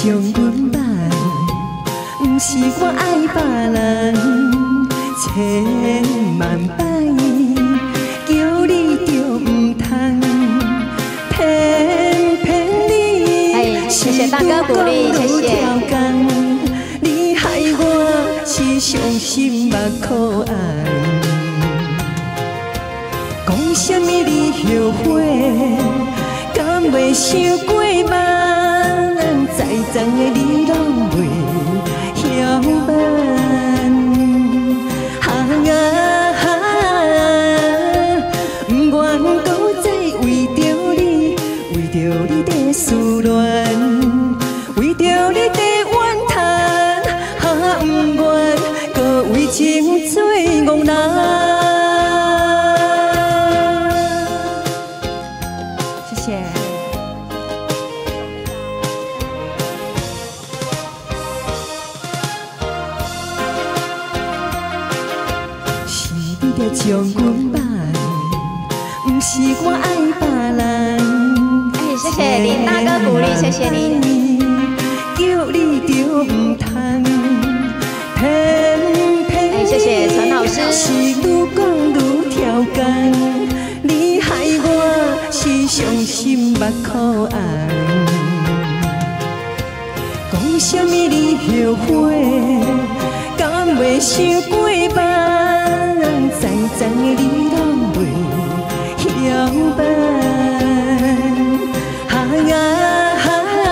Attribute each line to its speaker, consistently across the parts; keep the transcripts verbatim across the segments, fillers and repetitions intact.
Speaker 1: 将阮放，不是我爱别人，千万摆叫你就唔通，偏偏你
Speaker 2: 谢谢大哥鼓励，谢谢。
Speaker 1: 你害我是伤心目苦红，讲什么你后悔，敢袂想过梦，再脏的你拢袂晓问。啊啊，不愿搁再为着你，为着你在思恋，为着你在怨叹，啊，不愿搁为情做憨人。谢谢。是你在将阮放，不是我爱别人。
Speaker 2: 哎，谢谢林大哥鼓励，谢谢你。
Speaker 1: 叫你就唔通，偏偏
Speaker 2: 哎，谢谢陈老师。
Speaker 1: 是愈讲愈挑工，你害我是伤心目苦红。讲什么你后悔，敢袂想过梦，再脏的你拢袂晓问。啊啊，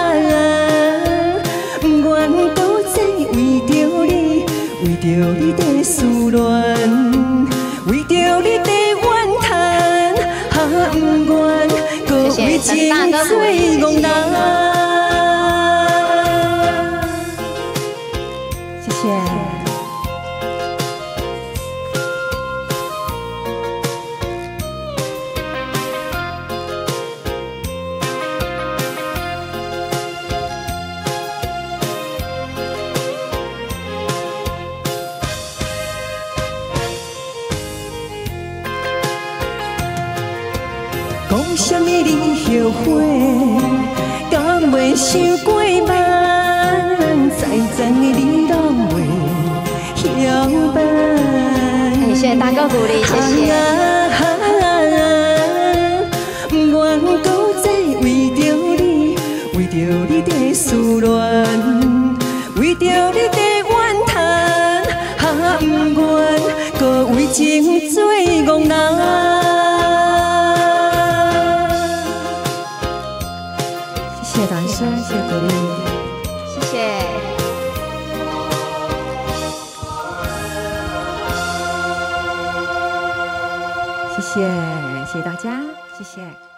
Speaker 1: 不愿搁再为着你，为着你在思恋，为着你在怨叹，啊，不愿搁为情做憨人。谢谢。讲什么你后悔，敢袂想过梦，再脏的你拢袂晓问。
Speaker 2: 谢谢大哥鼓励，谢谢。
Speaker 1: 不愿搁再为着你，为着你在思恋，为着你在怨叹，啊，不愿搁为情做憨人。谢谢掌声，谢谢鼓励，
Speaker 2: 谢谢。
Speaker 1: 谢谢，谢谢大家，谢谢。